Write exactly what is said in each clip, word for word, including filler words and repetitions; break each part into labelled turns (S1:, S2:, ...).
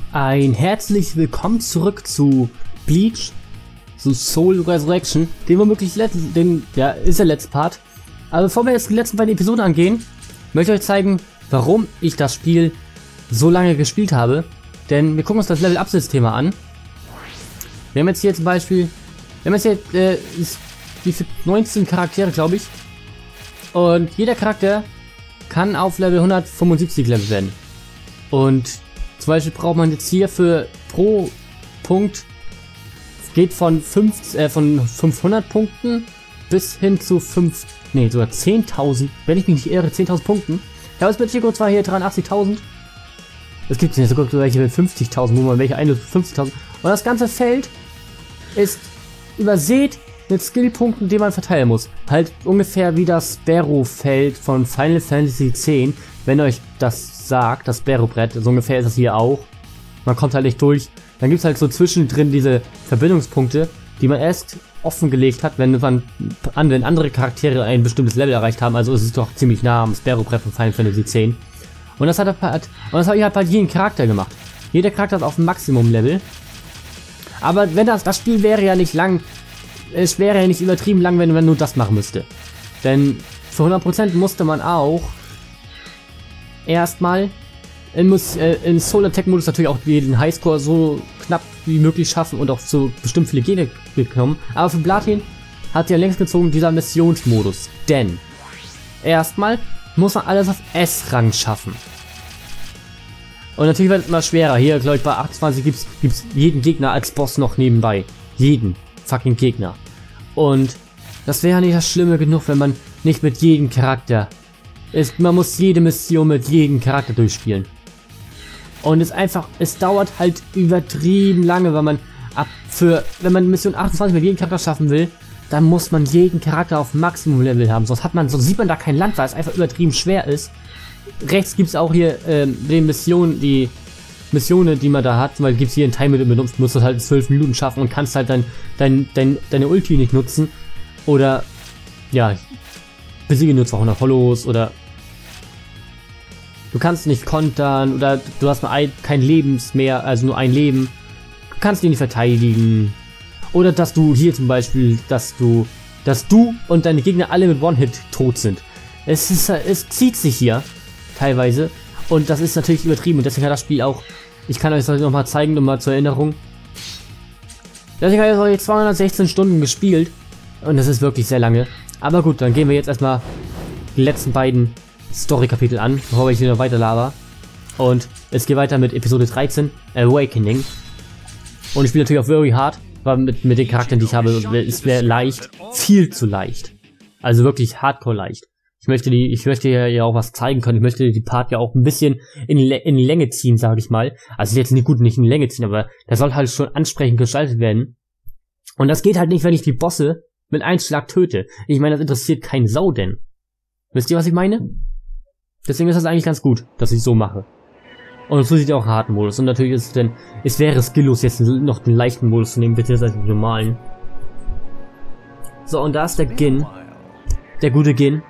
S1: Ein herzlich willkommen zurück zu Bleach, zu Soul Resurrection, den womöglich letzten, den, ja, ist der letzte Part. Aber bevor wir jetzt die letzten beiden Episoden angehen, möchte ich euch zeigen, warum ich das Spiel so lange gespielt habe. Denn wir gucken uns das Level-Up-System an. Wir haben jetzt hier zum Beispiel, wir haben jetzt hier, äh, wie viel, neunzehn Charaktere, glaube ich. Und jeder Charakter kann auf Level hundertfünfundsiebzig Level werden. Und zum Beispiel braucht man jetzt hier für pro Punkt, geht von, fünf, äh, von fünfhundert Punkten bis hin zu fünf, nee, sogar zehntausend, wenn ich mich nicht irre, zehntausend Punkten. Ja, was mit Chico zwar hier dreiundachtzigtausend. Es gibt ja sogar welche mit fünfzigtausend, wo man welche eine fünfzigtausend. Und das ganze Feld ist übersät mit Skillpunkten, die man verteilen muss. Halt ungefähr wie das Sparrow-Feld von Final Fantasy X, wenn euch das sagt, das Sparrow-Brett, so ungefähr ist das hier auch. Man kommt halt nicht durch. Dann gibt es halt so zwischendrin diese Verbindungspunkte, die man erst offengelegt hat, wenn man an, wenn andere Charaktere ein bestimmtes Level erreicht haben. Also ist es doch ziemlich nah am Sparrow-Brett von Final Fantasy X. Und das hat halt, und das habe ich halt bei jedem Charakter gemacht. Jeder Charakter ist auf Maximum-Level. Aber wenn das, das Spiel wäre ja nicht lang, es wäre ja nicht übertrieben lang, wenn man nur das machen müsste. Denn für hundert Prozent musste man auch erstmal in, äh, in Soul Attack Modus natürlich auch den Highscore so knapp wie möglich schaffen und auch so bestimmt viele Gegner bekommen. Aber für Platin hat ja längst gezogen dieser Missionsmodus. Denn erstmal muss man alles auf S-Rang schaffen. Und natürlich wird es immer schwerer. Hier, glaube ich, bei achtundzwanzig gibt es jeden Gegner als Boss noch nebenbei. Jeden fucking Gegner. Und das wäre ja nicht das Schlimme genug, wenn man nicht mit jedem Charakter ist. Man muss jede Mission mit jedem Charakter durchspielen. Und es einfach, es dauert halt übertrieben lange, weil man ab für, wenn man Mission achtundzwanzig mit jedem Charakter schaffen will, dann muss man jeden Charakter auf Maximum-Level haben. Sonst hat man, sonst sieht man da kein Land, weil es einfach übertrieben schwer ist. Rechts gibt es auch hier ähm, die Missionen, die Missionen, die man da hat, weil gibt es hier ein Time Limit, du musst das halt in zwölf Minuten schaffen und kannst halt dein, dein, dein, deine Ulti nicht nutzen. Oder, ja, besiege nur zweihundert Hollows oder du kannst nicht kontern oder du hast nur ein, kein Lebens mehr, also nur ein Leben. Du kannst ihn nicht verteidigen. Oder dass du hier zum Beispiel, dass du, dass du und deine Gegner alle mit One-Hit tot sind. Es ist, es zieht sich hier teilweise und das ist natürlich übertrieben und deswegen hat das Spiel auch, ich kann euch das noch mal zeigen, nochmal zur Erinnerung. Deswegen habe ich jetzt zweihundertsechzehn Stunden gespielt und das ist wirklich sehr lange. Aber gut, dann gehen wir jetzt erstmal die letzten beiden Story-Kapitel an, bevor ich wieder weiter laber. Und es geht weiter mit Episode dreizehn, Awakening. Und ich spiele natürlich auch very hard, weil mit, mit den Charakteren, die ich habe, ist sehr leicht, viel zu leicht. Also wirklich hardcore leicht. Ich möchte die, ich möchte ja auch was zeigen können. Ich möchte die Part ja auch ein bisschen in, in Länge ziehen, sage ich mal. Also jetzt nicht gut, nicht in Länge ziehen, aber das soll halt schon ansprechend gestaltet werden. Und das geht halt nicht, wenn ich die Bosse mit einem Schlag töte. Ich meine, das interessiert keinen Sau denn. Wisst ihr, was ich meine? Deswegen ist das eigentlich ganz gut, dass ich so mache. Und so sieht ja auch einen harten Modus. Und natürlich ist es denn, es wäre skilllos jetzt noch den leichten Modus zu nehmen, beziehungsweise den normalen. So, und da ist der Gin. Der gute Gin.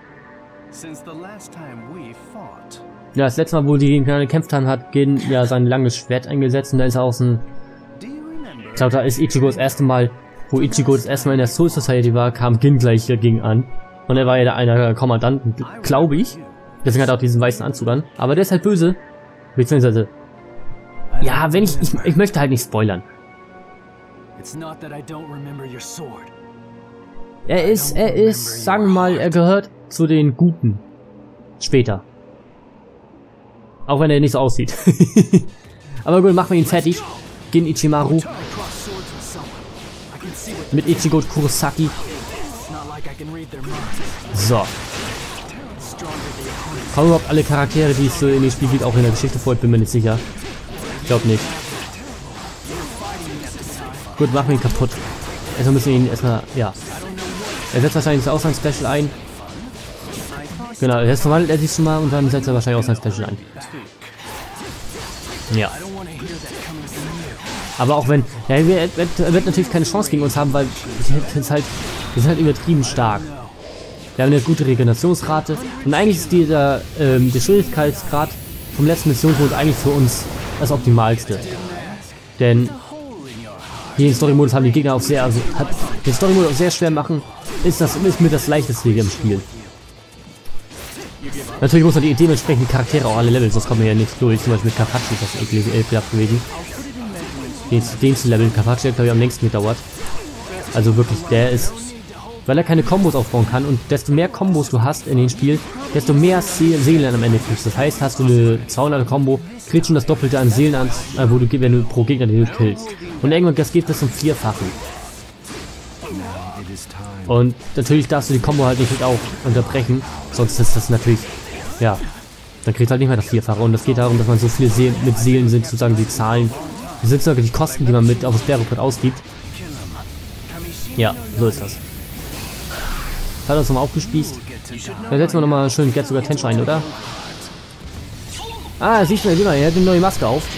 S1: Ja, das letzte Mal, wo die gegen gekämpft haben, hat Gin ja sein langes Schwert eingesetzt und da ist er aus dem... Ich glaube, da ist Ichigo das erste Mal, wo Ichigo das erste Mal in der Soul Society war, kam Gin gleich dagegen an. Und er war ja einer der Kommandanten, glaube ich. Deswegen hat er auch diesen weißen Anzug an. Aber der ist halt böse. Beziehungsweise... Ja, wenn ich... Ich, ich möchte halt nicht spoilern. Er ist... Er ist... Sagen wir mal, er gehört zu den Guten. Später. Auch wenn er nicht so aussieht. Aber gut, machen wir ihn fertig. Gin Ichimaru. Mit Ichigo Kurosaki. So. Kommen überhaupt alle Charaktere, die es so in dem Spiel gibt, auch in der Geschichte vor? Ich bin mir nicht sicher. Ich glaube nicht. Gut, machen wir ihn kaputt. Erstmal müssen wir ihn erstmal, ja. Er setzt wahrscheinlich das Auslands-Special ein. Genau, jetzt verwandelt er sich schon mal und dann setzt er wahrscheinlich auch sein Special ein. Ja. Aber auch wenn... Ja, er wird, er wird natürlich keine Chance gegen uns haben, weil wir sind halt, wir sind halt übertrieben stark. Wir haben eine gute Regenerationsrate und eigentlich ist dieser ähm, der Schwierigkeitsgrad vom letzten Missionsmodus eigentlich für uns das Optimalste. Denn hier im Story-Modus haben die Gegner auch sehr, also hat den Story-Modus auch sehr schwer machen, ist das ist mit das leichteste hier im Spiel. Natürlich muss man die dementsprechend die Charaktere auch alle leveln, sonst kommen wir ja nicht durch. Zum Beispiel mit Kakashi ist das eklig ekelhaft gewesen. Den, den zu leveln, Kakashi hat glaube ich am längsten gedauert. Also wirklich, der ist, weil er keine Kombos aufbauen kann und desto mehr Kombos du hast in den Spiel, desto mehr See Seelen am Ende kriegst. Das heißt, hast du eine zweihundert Combo, kriegst schon das Doppelte an Seelen an, äh, wo du, wenn du pro Gegner den du killst. Und irgendwann, das geht bis zum Vierfachen. Und natürlich darfst du die Combo halt nicht auch unterbrechen, sonst ist das natürlich, ja, dann kriegst du halt nicht mehr das Vierfache. Und es geht darum, dass man so viele Seelen, mit Seelen sind sozusagen die Zahlen, das sind sogar die Kosten, die man mit auf das Sperrreport ausgibt. Ja, so ist das. Hat uns nochmal aufgespießt. Dann setzen wir nochmal schön Get sogar Tension ein, oder? Ah, siehst du, sieh mal, er hat eine neue Maske auf.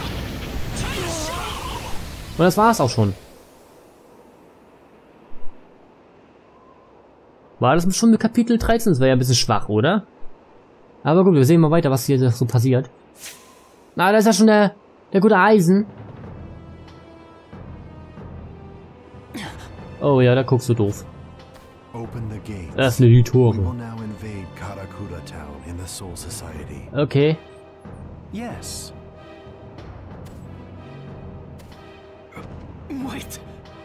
S1: Und das war's auch schon. War das schon mit Kapitel dreizehn? Das wäre ja ein bisschen schwach, oder? Aber gut, wir sehen mal weiter, was hier so passiert. Na, da ist ja schon der, der gute Eisen. Oh ja, da guckst du doof. Das sind die Tore. Okay.
S2: Yes. Wait.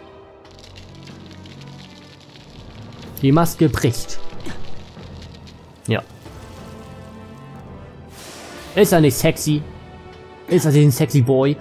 S1: Die Maske bricht. Ja. Ist er nicht sexy? Ist er ein sexy Boy?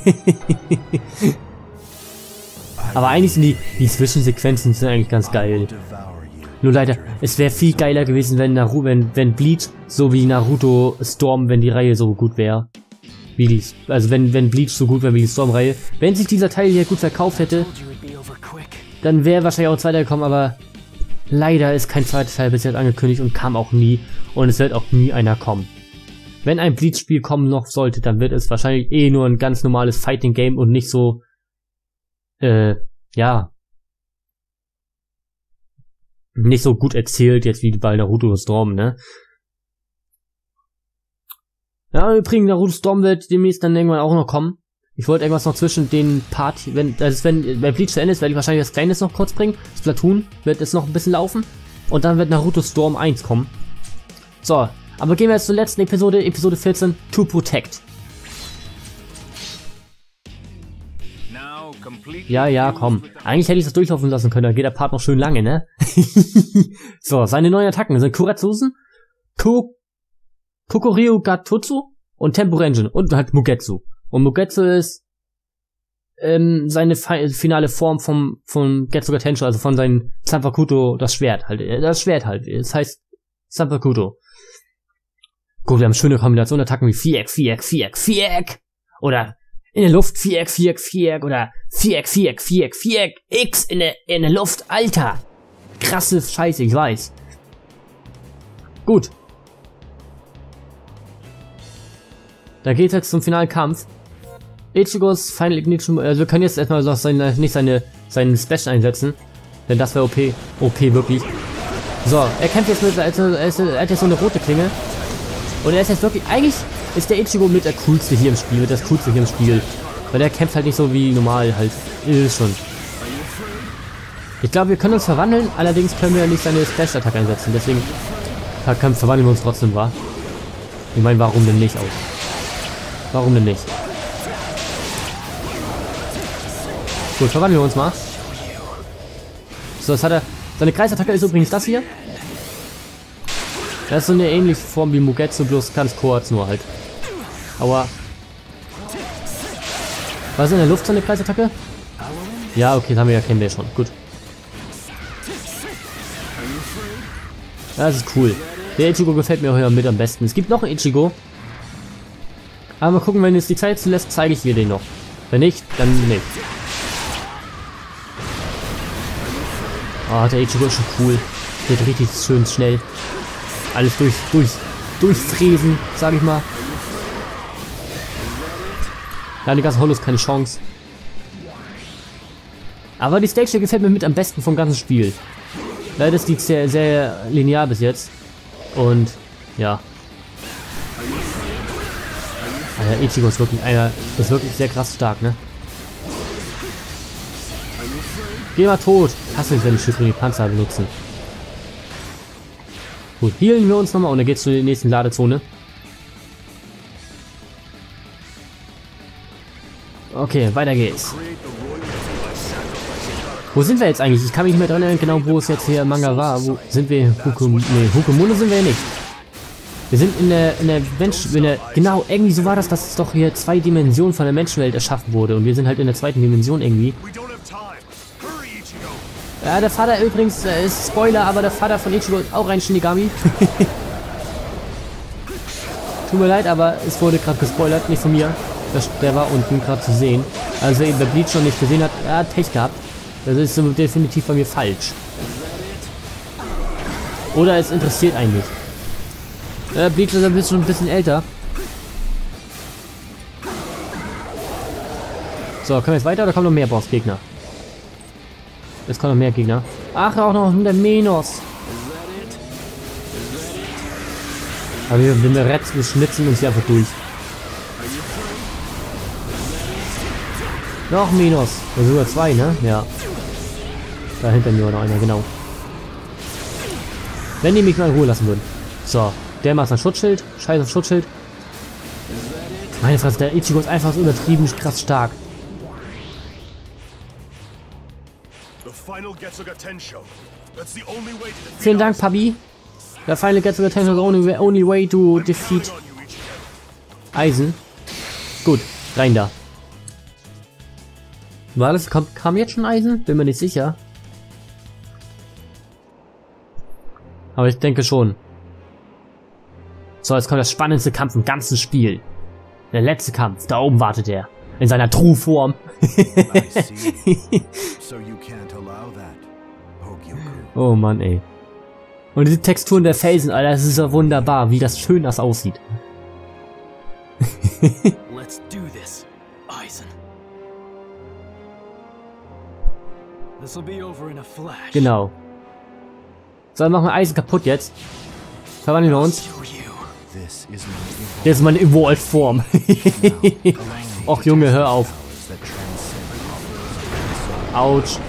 S1: Aber eigentlich sind die, die Zwischensequenzen sind eigentlich ganz geil. Nur leider, es wäre viel geiler gewesen, wenn Naruto, wenn, wenn Bleach so wie Naruto Storm, wenn die Reihe so gut wäre. Wie die, also wenn, wenn Bleach so gut wäre wie die Storm-Reihe. Wenn sich dieser Teil hier gut verkauft hätte, dann wäre wahrscheinlich auch ein zweiter gekommen, aber leider ist kein zweiter Teil bis jetzt angekündigt und kam auch nie. Und es wird auch nie einer kommen. Wenn ein Bleach-Spiel kommen noch sollte, dann wird es wahrscheinlich eh nur ein ganz normales Fighting-Game und nicht so, äh, ja, nicht so gut erzählt jetzt wie bei Naruto Storm, ne? Ja, übrigens, Naruto Storm wird demnächst dann irgendwann auch noch kommen. Ich wollte irgendwas noch zwischen den Part, wenn, also wenn, wenn Bleach zu Ende ist, werde ich wahrscheinlich das Kleines noch kurz bringen. Splatoon wird es noch ein bisschen laufen. Und dann wird Naruto Storm eins kommen. So, aber gehen wir jetzt zur letzten Episode, Episode vierzehn, To Protect. Ja, ja, komm. Eigentlich hätte ich das durchlaufen lassen können, dann geht der Part noch schön lange, ne? So, seine neuen Attacken sind Kuratsusen, Ko Kokoryu Gatutsu und Temporenjin und halt Mugetsu. Und Mugetsu ist ähm, seine finale Form vom von Getsuga Tensho, also von seinem Zanpakuto, das Schwert halt. Das Schwert halt. Das heißt Zanpakuto. Gut, wir haben schöne Kombinationen, Attacken wie Viereck, Viereck, Viereck, Viereck. Oder in der Luft Viereck, Viereck, Viereck. Oder Viereck, Viereck, Viereck, Viereck. X in der, in der Luft. Alter. Krasse Scheiße, ich weiß. Gut. Da geht es jetzt zum finalen Kampf. Ichigos Final Ignition, also wir können jetzt erstmal noch seine, nicht seine, seinen Special einsetzen. Denn das wäre O P, O P wirklich. So, er kämpft jetzt mit, also er, ist, er hat jetzt so eine rote Klinge. Und er ist jetzt wirklich, eigentlich ist der Ichigo mit der coolste hier im Spiel, mit das coolste hier im Spiel. Weil der kämpft halt nicht so wie normal halt, ist schon. Ich glaube, wir können uns verwandeln, allerdings können wir nicht seine Special Attack einsetzen, deswegen verwandeln wir uns trotzdem, wa? Ich meine, warum denn nicht auch? Warum denn nicht? Gut, verwandeln wir uns mal. So, das hat er. Seine Kreisattacke ist übrigens das hier. Das ist so eine ähnliche Form wie Mugetsu, bloß ganz kurz nur halt. Aua. Was ist in der Luft seine Kreisattacke? Ja, okay, das haben wir ja, kennen wir schon. Gut. Das ist cool. Der Ichigo gefällt mir auch hier mit am besten. Es gibt noch einen Ichigo. Aber mal gucken, wenn es die Zeit zulässt, zeige ich dir den noch. Wenn nicht, dann nicht. Oh, der Ichigo ist schon cool. Geht richtig schön schnell. Alles durch, durch, durchfräsen, sag ich mal. Ja, die ganzen Holos keine Chance. Aber die Stage hier gefällt mir mit am besten vom ganzen Spiel. Leider ist die sehr, sehr linear bis jetzt. Und, ja. Der Ichigo ist wirklich einer, ist wirklich sehr krass stark, ne? Geh mal tot. Hasse ich, wenn die Schiffe die Panzer benutzen. Gut, healen wir uns nochmal und dann geht's zu der nächsten Ladezone. Okay, weiter geht's. Wo sind wir jetzt eigentlich? Ich kann mich nicht mehr dran erinnern, genau wo es jetzt hier im Manga war. Wo sind wir? Hukum nee, Hukumune sind wir ja nicht. Wir sind in der, in der Mensch... In der, genau, irgendwie so war das, dass doch hier zwei Dimensionen von der Menschenwelt erschaffen wurde. Und wir sind halt in der zweiten Dimension irgendwie. Ja, der Vater übrigens, äh, ist Spoiler, aber der Vater von Ichigo ist auch ein Shinigami. Tut mir leid, aber es wurde gerade gespoilert, nicht von mir. Das, der war unten gerade zu sehen. Also wer Bleach noch nicht gesehen hat, er hat Pech gehabt. Das ist so definitiv bei mir falsch. Oder es interessiert eigentlich. Äh, Bleach ist ein bisschen, schon ein bisschen älter. So, können wir jetzt weiter oder kommen noch mehr Bossgegner? Es kommen noch mehr Gegner. Ach, auch noch der Menos. Aber wir, wenn wir retten, wir schnitzen uns hier einfach durch. Noch Menos. Da sind sogar zwei, ne? Ja. Da hinter mir war noch einer, genau. Wenn die mich mal in Ruhe lassen würden. So, der macht ein Schutzschild. Scheiß auf Schutzschild. Meine Fresse, der Ichigo ist einfach so übertrieben krass stark. Vielen Dank, Papi. Der Final Getsuga Tensho is the only way, only way to defeat Eisen. Gut, rein da. War das, kam, kam jetzt schon Eisen? Bin mir nicht sicher. Aber ich denke schon. So, jetzt kommt der spannendste Kampf im ganzen Spiel. Der letzte Kampf, da oben wartet er. In seiner True-Form. Oh Mann, ey. Und diese Texturen der Felsen, Alter, das ist ja wunderbar, wie das schön das aussieht.
S3: Let's do this, Eisen. This'll be over in a flash.
S1: Genau. So, dann machen wir Eisen kaputt jetzt. Verwandeln wir uns. Das ist meine Evolved-Form. Och Junge, hör auf. Autsch.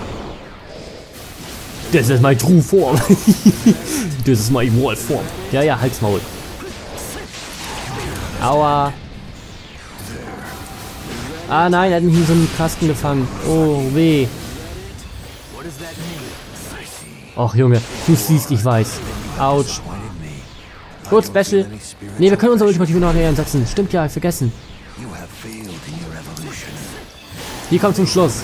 S1: Das ist meine True Form. Das ist meine Evolved Form. Ja, ja, halt's Maul. Aua. Ah nein, er hat mich in so einen Kasten gefangen. Oh, weh. Och Junge, du siehst, ich weiß. Autsch. Gut, Special. Ne, wir können unsere Ultimative noch näher einsetzen. Stimmt ja, vergessen. Die kommt zum Schluss.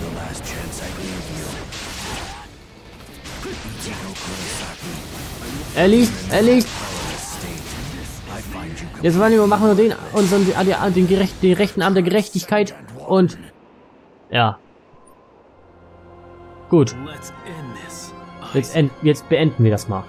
S1: Er liegt, er liegt. Jetzt machen wir den, unseren, den, den, gerecht, den rechten Arm der Gerechtigkeit und ja. Gut. Jetzt, end, jetzt beenden wir das mal.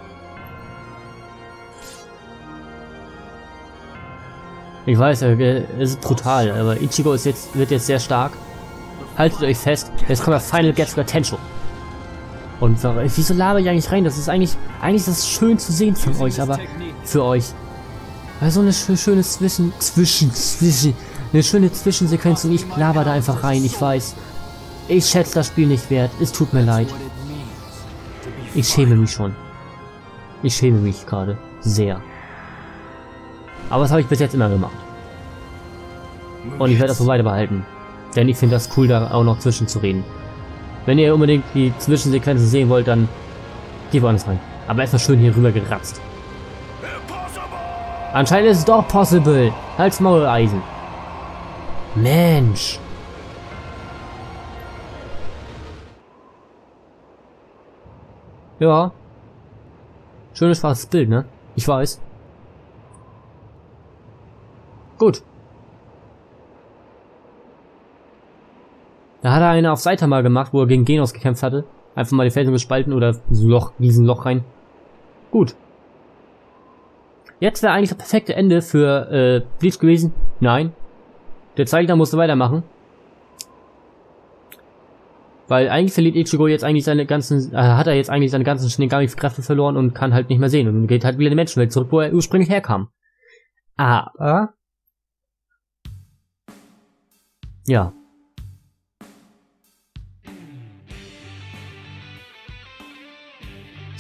S1: Ich weiß, es ist brutal, aber Ichigo ist jetzt, wird jetzt sehr stark. Haltet euch fest, jetzt kommt der Final Getsuga Tensho. Und wieso laber ich eigentlich rein? Das ist eigentlich, eigentlich ist das schön zu sehen von euch, aber für euch. Weil so eine schöne Zwischen, Zwischen, Zwischen, eine schöne Zwischensequenz und ich laber da einfach rein, ich weiß. Ich schätze das Spiel nicht wert, es tut mir leid. Ich schäme mich schon. Ich schäme mich gerade sehr. Aber das habe ich bis jetzt immer gemacht. Und ich werde das so weiter behalten. Denn ich finde das cool, da auch noch zwischenzureden. Wenn ihr unbedingt die Zwischensequenzen sehen wollt, dann geht woanders rein. Aber erstmal schön hier rüber geratzt. Anscheinend ist es doch possible. Halt's Maul, Eisen. Mensch. Ja. Schönes schwarzes Bild, ne? Ich weiß. Gut. Da hat er eine auf Saitama gemacht, wo er gegen Genos gekämpft hatte. Einfach mal die Felsen gespalten oder so Loch, diesen Loch rein. Gut. Jetzt wäre eigentlich das perfekte Ende für äh, Bleach gewesen. Nein. Der Zeichner musste weitermachen. Weil eigentlich verliert Ichigo jetzt eigentlich seine ganzen, äh, hat er jetzt eigentlich seine ganzen Shinigami-Kräfte verloren und kann halt nicht mehr sehen. Und geht halt wieder in die Menschenwelt zurück, wo er ursprünglich herkam. Aber... ja.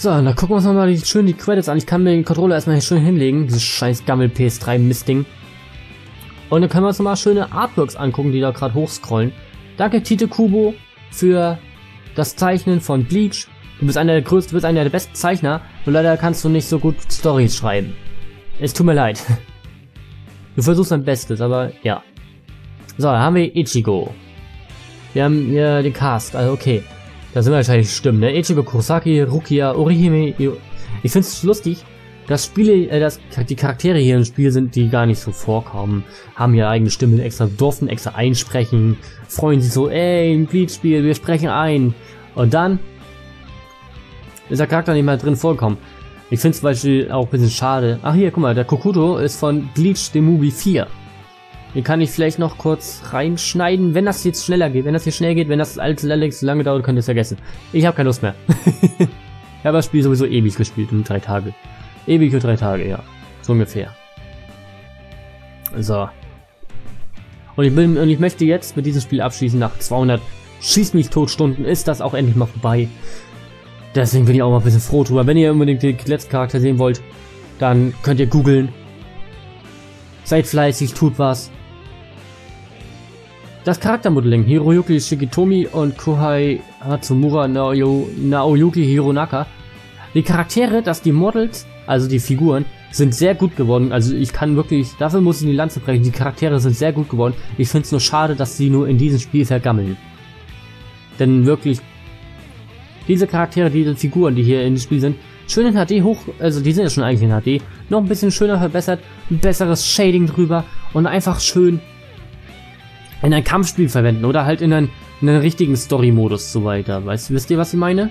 S1: So, dann gucken wir uns nochmal die, schön die Credits an. Ich kann mir den Controller erstmal hier schön hinlegen. Dieses scheiß Gammel P S drei Mistding. Und dann können wir uns nochmal schöne Artworks angucken, die da gerade hochscrollen. Danke Tite Kubo für das Zeichnen von Bleach. Du bist einer der größten, du bist einer der besten Zeichner. Und leider kannst du nicht so gut Storys schreiben. Es tut mir leid. Du versuchst dein Bestes, aber ja. So, da haben wir Ichigo. Wir haben hier den Cast, also okay. Da sind wir wahrscheinlich stimmen, ne? Ichigo Kurosaki, Rukia, Orihime. Ich finde es lustig, dass Spiele, äh, dass die Charaktere hier im Spiel sind, die gar nicht so vorkommen. Haben ja eigene Stimmen, extra durften extra einsprechen. Freuen sich so, ey, ein Bleach-Spiel, wir sprechen ein. Und dann ist der Charakter nicht mal drin vorkommen. Ich finde es zum Beispiel auch ein bisschen schade. Ach hier, guck mal, der Kokuto ist von Bleach The Movie vier. Den kann ich vielleicht noch kurz reinschneiden, wenn das jetzt schneller geht. Wenn das hier schnell geht, wenn das allerdings so lange dauert, könnt ihr es vergessen. Ich habe keine Lust mehr. Ich habe das Spiel sowieso ewig gespielt, um drei Tage. Ewig für drei Tage, ja. So ungefähr. So. Und ich, bin, und ich möchte jetzt mit diesem Spiel abschließen. Nach zweihundert Schieß mich tot Stunden ist das auch endlich mal vorbei. Deswegen bin ich auch mal ein bisschen froh drüber. Wenn ihr unbedingt den letzten Charakter sehen wollt, dann könnt ihr googeln. Seid fleißig, tut was. Das Charaktermodelling, Hiroyuki Shigetomi und Kohei Hatsumura Naoyo, Naoyuki Hironaka. Die Charaktere, dass die Models, also die Figuren, sind sehr gut geworden. Also ich kann wirklich, dafür muss ich in die Lanze brechen, die Charaktere sind sehr gut geworden. Ich finde es nur schade, dass sie nur in diesem Spiel vergammeln. Denn wirklich, diese Charaktere, diese Figuren, die hier im Spiel sind, schön in H D hoch, also die sind ja schon eigentlich in H D, noch ein bisschen schöner verbessert, ein besseres Shading drüber und einfach schön in ein Kampfspiel verwenden oder halt in einen, in einen richtigen Story-Modus so weiter. Weißt, wisst ihr, was ich meine?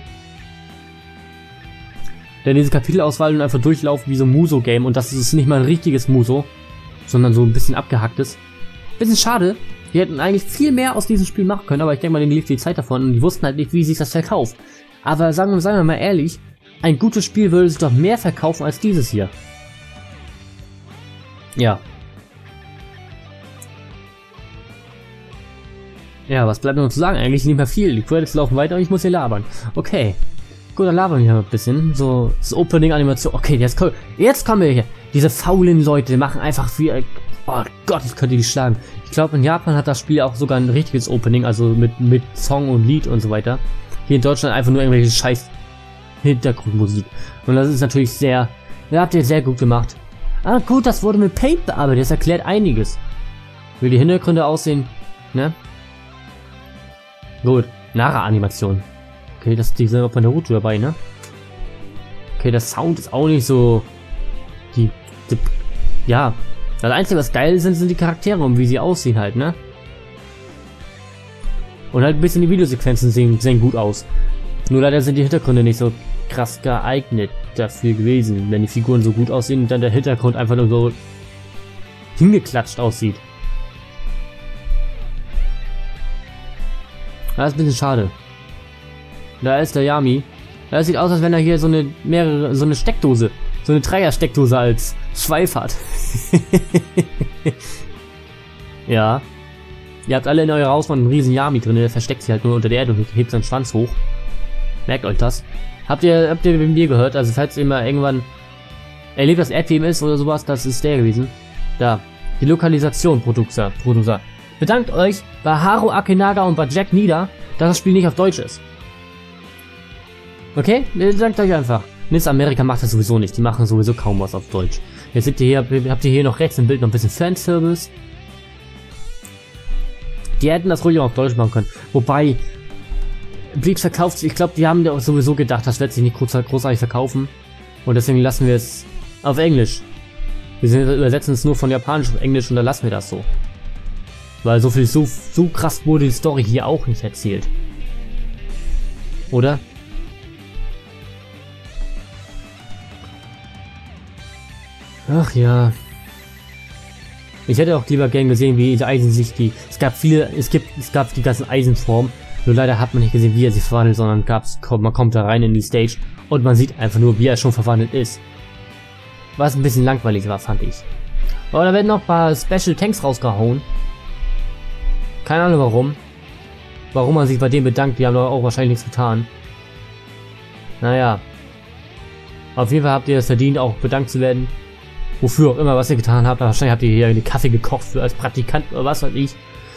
S1: Denn diese Kapitelauswahl und einfach durchlaufen wie so ein Muso-Game und das ist nicht mal ein richtiges Muso, sondern so ein bisschen abgehacktes. Bisschen schade, die hätten eigentlich viel mehr aus diesem Spiel machen können, aber ich denke mal, denen lief die Zeit davon und die wussten halt nicht, wie sich das verkauft. Aber sagen wir, sagen wir mal ehrlich, ein gutes Spiel würde sich doch mehr verkaufen als dieses hier. Ja. Ja, was bleibt noch zu sagen? Eigentlich nicht mehr viel. Die Credits laufen weiter und ich muss hier labern. Okay. Gut, dann labern wir hier ein bisschen. So, das Opening-Animation. Okay, jetzt, komm, jetzt kommen wir hier. Diese faulen Leute machen einfach wie... Oh Gott, ich könnte die schlagen. Ich glaube, in Japan hat das Spiel auch sogar ein richtiges Opening, also mit, mit Song und Lied und so weiter. Hier in Deutschland einfach nur irgendwelche scheiß Hintergrundmusik. Und das ist natürlich sehr... Das habt ihr sehr gut gemacht. Ah gut, das wurde mit Paint bearbeitet. Das erklärt einiges. Wie die Hintergründe aussehen, ne? Gut, Nara-Animation. Okay, das, die sind auch bei Naruto dabei, ne? Okay, der Sound ist auch nicht so... Die... die ja... Das Einzige, was geil sind, sind die Charaktere und wie sie aussehen halt, ne? Und halt ein bisschen die Videosequenzen sehen, sehen gut aus. Nur leider sind die Hintergründe nicht so krass geeignet dafür gewesen, wenn die Figuren so gut aussehen und dann der Hintergrund einfach nur so hingeklatscht aussieht. Das ist ein bisschen schade. Da ist der Yami. Das sieht aus, als wenn er hier so eine mehrere, so eine Steckdose, so eine Dreier-Steckdose als Schweif hat. Ja. Ihr habt alle in eurer Haus einen riesen Yami drin, der versteckt sich halt nur unter der Erde und hebt seinen Schwanz hoch. Merkt euch das. Habt ihr, habt ihr mit mir gehört? Also falls ihr mal irgendwann erlebt, dass Erdbeben ist oder sowas, das ist der gewesen. Da. Die Lokalisation, Producer, Producer. Bedankt euch bei Haru Akenaga und bei Jack Nieder, dass das Spiel nicht auf Deutsch ist. Okay? Bedankt euch einfach. Nis Amerika macht das sowieso nicht. Die machen sowieso kaum was auf Deutsch. Jetzt seht ihr hier, habt ihr hier noch rechts im Bild noch ein bisschen Fanservice. Die hätten das ruhig auch auf Deutsch machen können. Wobei, Bleach verkauft sich, ich glaube, die haben ja sowieso gedacht, das wird sich nicht großartig verkaufen. Und deswegen lassen wir es auf Englisch. Wir übersetzen es nur von Japanisch auf Englisch und dann lassen wir das so. Weil so viel, so, so krass wurde die Story hier auch nicht erzählt. Oder? Ach ja. Ich hätte auch lieber gern gesehen, wie die Eisen sich die... Es gab viele... Es gibt... Es gab die ganzen Eisenformen. Nur leider hat man nicht gesehen, wie er sich verwandelt, sondern gab's, man kommt da rein in die Stage und man sieht einfach nur, wie er schon verwandelt ist. Was ein bisschen langweilig war, fand ich. Aber da werden noch ein paar Special Tanks rausgehauen. Keine Ahnung warum. Warum man sich bei denen bedankt, die haben doch auch wahrscheinlich nichts getan. Naja. Auf jeden Fall habt ihr es verdient, auch bedankt zu werden. Wofür auch immer, was ihr getan habt. Wahrscheinlich habt ihr hier eine Kaffee gekocht für als Praktikant oder was weiß ich.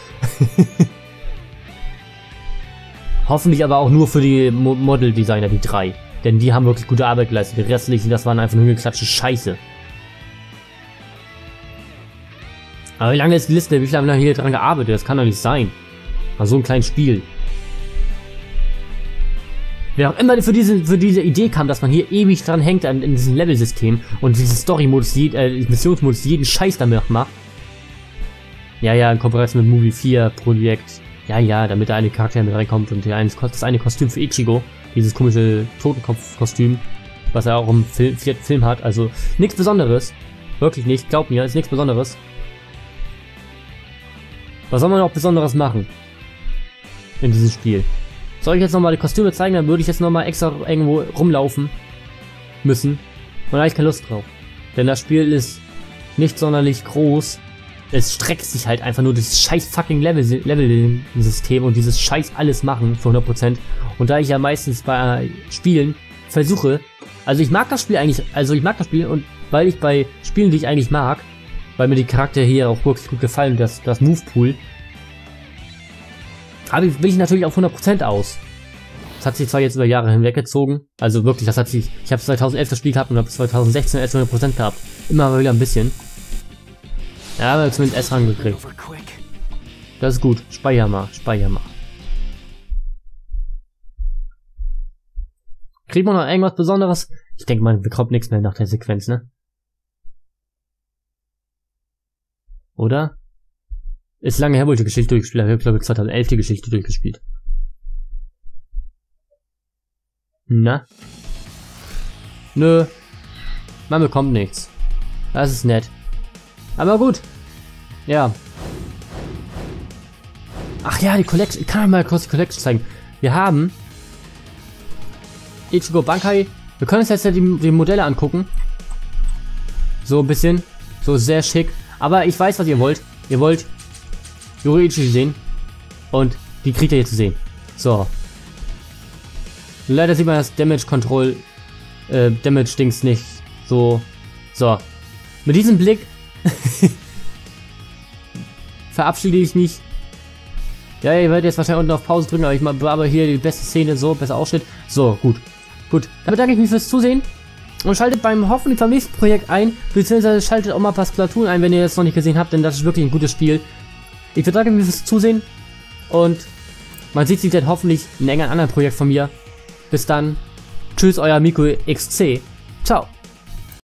S1: Hoffentlich aber auch nur für die Mo Model-Designer, die drei. Denn die haben wirklich gute Arbeit geleistet. Die restlichen, das waren einfach nur geklatschte Scheiße. Aber wie lange ist die Liste? Wie viel haben wir hier dran gearbeitet? Das kann doch nicht sein. Mal so ein kleines Spiel. Wer auch immer für diese, für diese Idee kam, dass man hier ewig dran hängt an in diesem Level-System und diesen Story-Modus, äh, Missionsmodus, jeden Scheiß damit macht. Ja, ja, in Kooperation mit Movie vier Projekt. Ja, ja, damit der eine Charakter mit reinkommt und der eine, das eine Kostüm für Ichigo. Dieses komische Totenkopf-Kostüm, was er auch im Film, vierten Film hat. Also nichts Besonderes. Wirklich nicht, glaubt mir, ist nichts Besonderes. Was soll man noch Besonderes machen? In diesem Spiel. Soll ich jetzt nochmal die Kostüme zeigen, dann würde ich jetzt nochmal extra irgendwo rumlaufen müssen. Und da habe ich keine Lust drauf. Denn das Spiel ist nicht sonderlich groß. Es streckt sich halt einfach nur das scheiß fucking Level-System und dieses scheiß alles machen für hundert Prozent. Und da ich ja meistens bei Spielen versuche, also ich mag das Spiel eigentlich, also ich mag das Spiel und weil ich bei Spielen, die ich eigentlich mag, weil mir die Charaktere hier auch wirklich gut gefallen, das, das Move-Pool, aber will ich natürlich auf hundert Prozent aus. Das hat sich zwar jetzt über Jahre hinweggezogen, also wirklich, das hat sich, ich habe zweitausendelf das Spiel gehabt und habe zwanzig sechzehn erst hundert Prozent gehabt. Immer mal wieder ein bisschen. Ja, aber zumindest S-Rang gekriegt. Das ist gut. Speicher mal, speicher mal. Kriegt man noch irgendwas Besonderes? Ich denke, man bekommt nichts mehr nach der Sequenz, ne? Oder? Ist lange her, wo ich die Geschichte durchgespielt habe. Ich habe, glaube ich, zweitausendelf die Geschichte durchgespielt. Na? Nö. Man bekommt nichts. Das ist nett. Aber gut. Ja. Ach ja, die Collection. Ich kann euch mal kurz die Collection zeigen. Wir haben Ichigo Bankai. Wir können uns jetzt ja die, die Modelle angucken. So ein bisschen. So sehr schick. Aber ich weiß, was ihr wollt. Ihr wollt Yoruichi sehen. Und die kriegt ihr jetzt zu sehen. So. Leider sieht man das Damage Control äh, Damage Dings nicht so. So. Mit diesem Blick verabschiede ich mich. Ja, ihr werdet jetzt wahrscheinlich unten auf Pause drücken, aber ich mache aber hier die beste Szene, so, besser Ausschnitt. So, gut. Gut. Dann bedanke ich mich fürs Zusehen. Und schaltet beim hoffentlich beim nächsten Projekt ein, beziehungsweise schaltet auch mal ein paar Splatoon ein, wenn ihr das noch nicht gesehen habt, denn das ist wirklich ein gutes Spiel. Ich bedanke mich fürs Zusehen und man sieht sich dann hoffentlich in irgendeinem anderen Projekt von mir. Bis dann. Tschüss, euer Miku X C. Ciao.